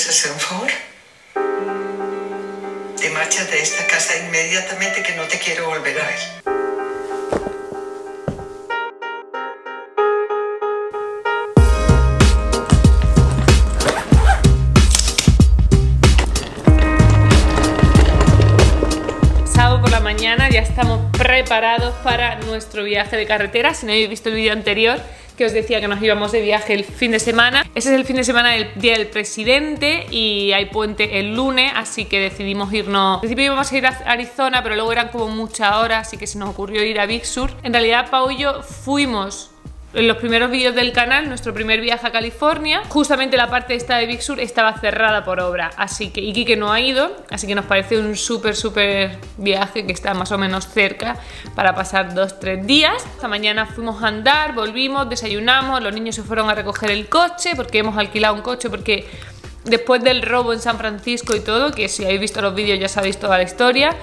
puedes hacer un favor? Te marchas de esta casa inmediatamente, que no te quiero volver a ver. Mañana ya estamos preparados para nuestro viaje de carretera. Si no habéis visto el vídeo anterior que os decía que nos íbamos de viaje el fin de semana, ese es el fin de semana del Día del Presidente y hay puente el lunes, así que decidimos irnos. Al principio íbamos a ir a Arizona, pero luego eran como muchas horas, así que se nos ocurrió ir a Big Sur. En realidad Pau y yo fuimos en los primeros vídeos del canal, nuestro primer viaje a California. Justamente la parte esta de Big Sur estaba cerrada por obra, así que Quique no ha ido, así que nos parece un súper viaje que está más o menos cerca para pasar 2-3 días. Esta mañana fuimos a andar, volvimos, desayunamos, los niños se fueron a recoger el coche porque hemos alquilado un coche porque después del robo en San Francisco y todo, que si habéis visto los vídeos ya sabéis toda la historia,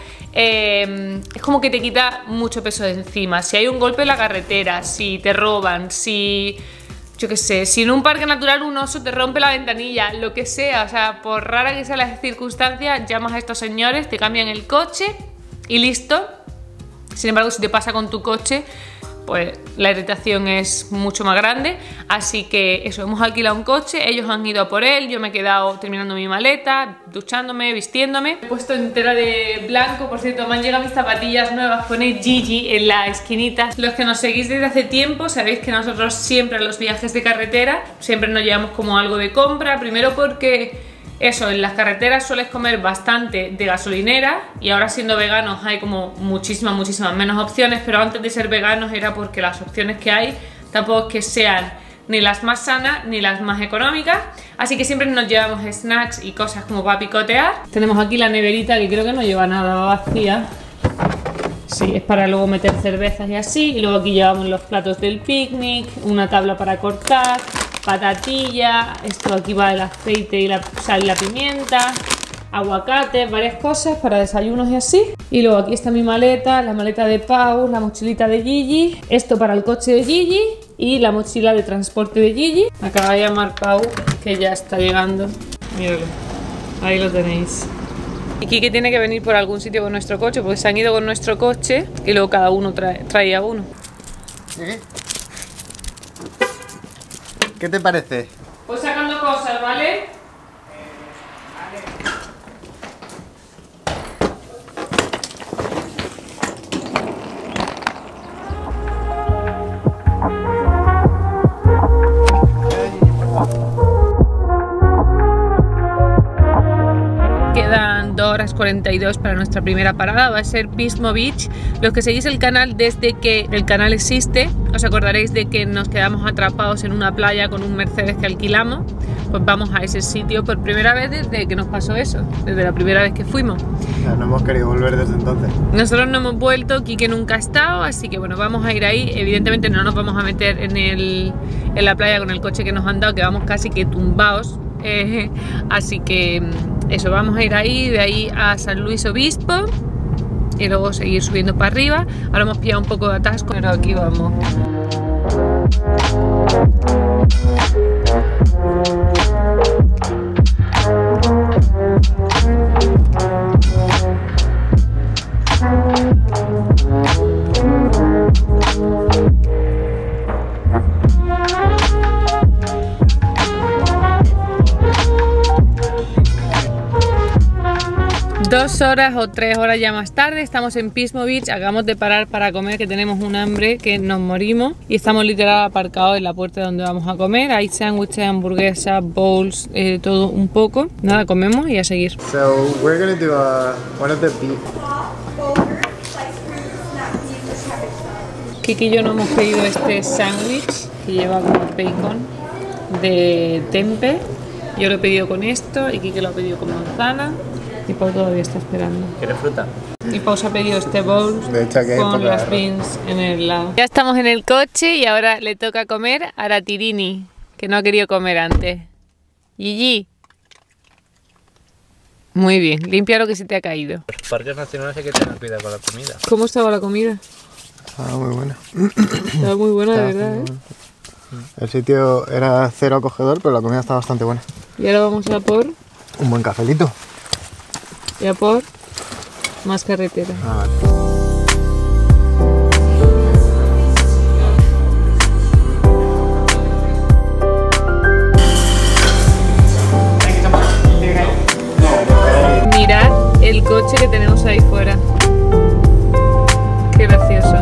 es como que te quita mucho peso de encima. Si hay un golpe en la carretera, si te roban, si, yo qué sé, si en un parque natural un oso te rompe la ventanilla, lo que sea, o sea, por rara que sea la circunstancia, llamas a estos señores, te cambian el coche y listo. Sin embargo, si te pasa con tu coche, pues la irritación es mucho más grande. Así que eso, hemos alquilado un coche, ellos han ido a por él, yo me he quedado terminando mi maleta, duchándome, vistiéndome. He puesto entera de blanco, por cierto, me han llegado mis zapatillas nuevas, pone Gigi en la esquinita. Los que nos seguís desde hace tiempo sabéis que nosotros siempre en los viajes de carretera siempre nos llevamos como algo de compra, primero porque eso, en las carreteras sueles comer bastante de gasolinera y ahora siendo veganos hay como muchísimas menos opciones, pero antes de ser veganos era porque las opciones que hay tampoco es que sean ni las más sanas ni las más económicas, así que siempre nos llevamos snacks y cosas como para picotear. Tenemos aquí la neverita que creo que no lleva nada, va vacía. Sí, es para luego meter cervezas y así, y luego aquí llevamos los platos del picnic, una tabla para cortar, patatilla, esto aquí va el aceite y la sal y la pimienta, aguacate, varias cosas para desayunos y así. Y luego aquí está mi maleta, la maleta de Pau, la mochilita de Gigi, esto para el coche de Gigi y la mochila de transporte de Gigi. Acaba de llamar Pau, que ya está llegando. Míralo, ahí lo tenéis. Y Quique tiene que venir por algún sitio con nuestro coche, porque se han ido con nuestro coche y luego cada uno traía uno. ¿Qué te parece? Pues sacando cosas, ¿vale? Quedan 2 horas 42 para nuestra primera parada, va a ser Pismo Beach. Los que seguís el canal desde que el canal existe, os acordaréis de que nos quedamos atrapados en una playa con un Mercedes que alquilamos. Pues vamos a ese sitio por primera vez desde que nos pasó eso, desde la primera vez que fuimos. Ya no hemos querido volver desde entonces. Nosotros no hemos vuelto, Quique nunca ha estado, así que bueno, vamos a ir ahí. Evidentemente no nos vamos a meter en la playa con el coche que nos han dado, que vamos casi que tumbados. Así que eso, vamos a ir ahí, de ahí a San Luis Obispo y luego seguir subiendo para arriba. Ahora hemos pillado un poco de atasco, pero aquí vamos. Dos horas o 3 horas ya más tarde, estamos en Pismo Beach, acabamos de parar para comer, que tenemos un hambre que nos morimos y estamos literal aparcados en la puerta donde vamos a comer. Hay sándwiches, hamburguesas, bowls, todo un poco. Nada, comemos y a seguir. So we're gonna do one of the beef. Kiki y yo nos hemos pedido este sándwich que lleva como bacon de tempe. Yo lo he pedido con esto y Kiki lo ha pedido con manzana. Y Pau todavía está esperando. ¿Quieres fruta? Y Pau se ha pedido este bowl con las beans en el lado. Ya estamos en el coche y ahora le toca comer a la Tirini, que no ha querido comer antes. Gigi. Muy bien, limpia lo que se te ha caído. Los parques nacionales hay que tener cuidado con la comida. ¿Cómo estaba la comida? Estaba muy buena. Estaba muy buena, de verdad, ¿eh? El sitio era cero acogedor, pero la comida está bastante buena. Y ahora vamos a por Un buen cafelito. Ya por más carretera. Ah, vale. Mirad el coche que tenemos ahí fuera. Qué gracioso.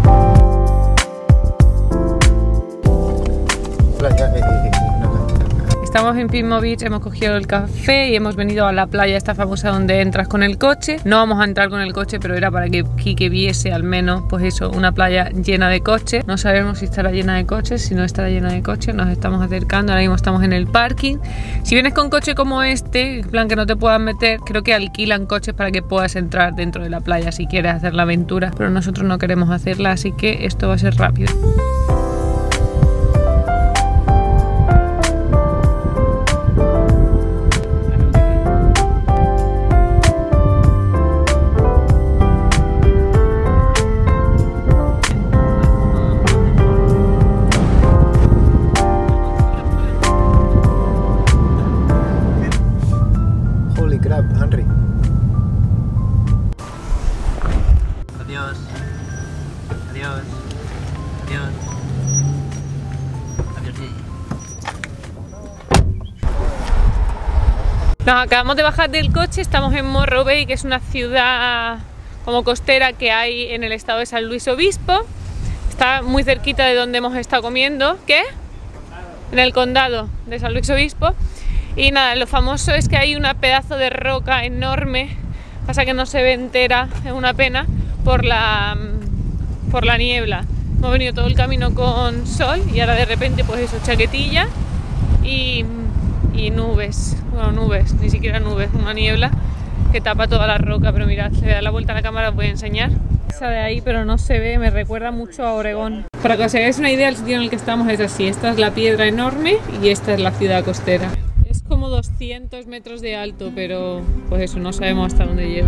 Estamos en Pismo Beach, hemos cogido el café y hemos venido a la playa esta famosa donde entras con el coche. No vamos a entrar con el coche, pero era para que Quique viese al menos, pues eso, una playa llena de coches. No sabemos si estará llena de coches, si no estará llena de coches, nos estamos acercando, ahora mismo estamos en el parking. Si vienes con coche como este, en plan que no te puedas meter, creo que alquilan coches para que puedas entrar dentro de la playa si quieres hacer la aventura, pero nosotros no queremos hacerla, así que esto va a ser rápido. Henry. Adiós. Adiós. Adiós. Adiós. Nos acabamos de bajar del coche, estamos en Morro Bay, que es una ciudad como costera que hay en el estado de San Luis Obispo. Está muy cerquita de donde hemos estado comiendo. ¿Qué? En el condado de San Luis Obispo. Y nada, lo famoso es que hay una pedazo de roca enorme, pasa que no se ve entera, es una pena, por la niebla. Hemos venido todo el camino con sol y ahora de repente pues eso, chaquetilla y nubes, bueno, nubes, ni siquiera nubes, una niebla que tapa toda la roca, pero mirad, le da la vuelta a la cámara, os voy a enseñar. Esa de ahí, pero no se ve, me recuerda mucho a Oregón. Para que os hagáis una idea, el sitio en el que estamos es así, esta es la piedra enorme y esta es la ciudad costera. Como 200 metros de alto, pero pues eso, no sabemos hasta dónde llega.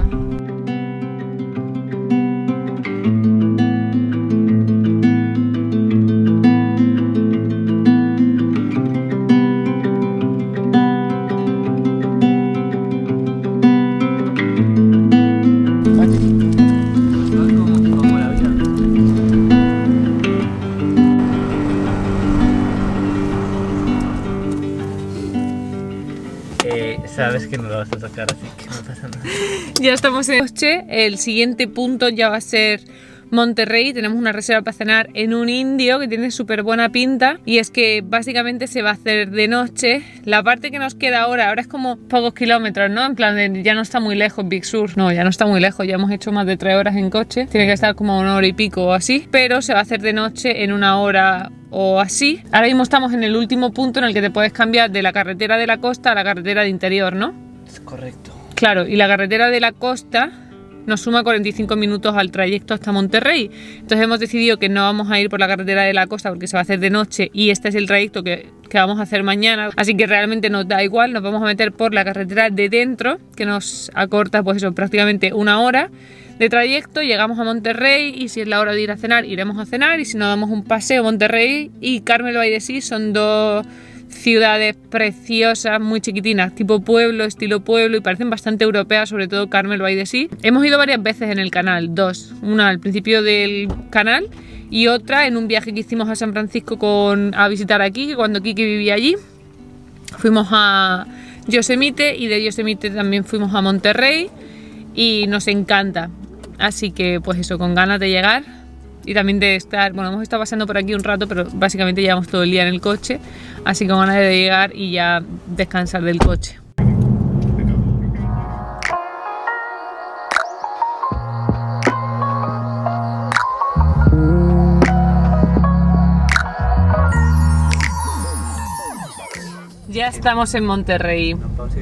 Sabes que no lo vas a sacar, así que no pasa nada. Ya estamos en el coche, el siguiente punto ya va a ser Monterrey. Tenemos una reserva para cenar en un indio que tiene súper buena pinta y es que básicamente se va a hacer de noche. La parte que nos queda ahora es como pocos kilómetros, ¿no? En plan de, ya no está muy lejos Big Sur, no, ya no está muy lejos, ya hemos hecho más de 3 horas en coche, tiene que estar como 1 hora y pico o así, pero se va a hacer de noche en 1 hora o así. Ahora mismo estamos en el último punto en el que te puedes cambiar de la carretera de la costa a la carretera de interior, ¿no? Es correcto. Claro, y la carretera de la costa nos suma 45 minutos al trayecto hasta Monterrey. Entonces hemos decidido que no vamos a ir por la carretera de la costa porque se va a hacer de noche y este es el trayecto que vamos a hacer mañana. Así que realmente nos da igual, nos vamos a meter por la carretera de dentro, que nos acorta pues eso, prácticamente 1 hora de trayecto. Llegamos a Monterrey y si es la hora de ir a cenar, iremos a cenar y si no, damos un paseo. Monterrey y Carmel by the Sea son dos ciudades preciosas, muy chiquitinas, tipo pueblo, estilo pueblo, y parecen bastante europeas, sobre todo Carmel by the Sea. Hemos ido varias veces en el canal, 2, una al principio del canal y otra en un viaje que hicimos a San Francisco a visitar a Quique, cuando Quique vivía allí. Fuimos a Yosemite y de Yosemite también fuimos a Monterrey y nos encanta, así que pues eso, con ganas de llegar y también de estar, bueno, hemos estado pasando por aquí un rato, pero básicamente llevamos todo el día en el coche, así que con ganas de llegar y ya descansar del coche. Ya estamos en Monterrey.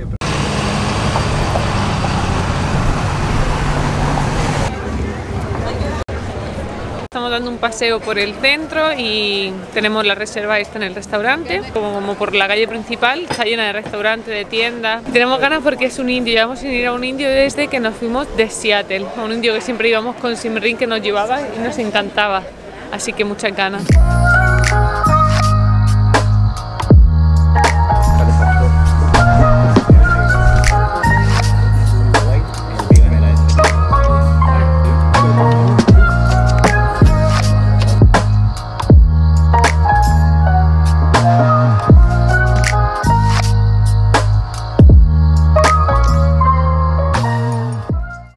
Estamos dando un paseo por el centro y tenemos la reserva esta en el restaurante, como por la calle principal, está llena de restaurantes, de tiendas. Tenemos ganas porque es un indio, llevamos sin ir a un indio desde que nos fuimos de Seattle, a un indio que siempre íbamos con Simrin que nos llevaba y nos encantaba, así que muchas ganas.